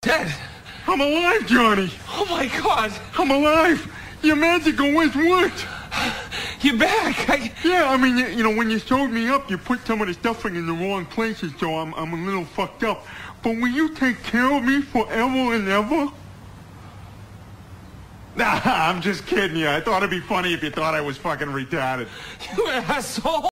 Dead? I'm alive, Johnny. Oh my God. I'm alive. Your magic always worked. You're back. Yeah, I mean, you know, when you showed me up, you put some of the stuffing in the wrong places, so I'm a little fucked up. But will you take care of me forever and ever? Nah, I'm just kidding you. I thought it'd be funny if you thought I was fucking retarded. You asshole.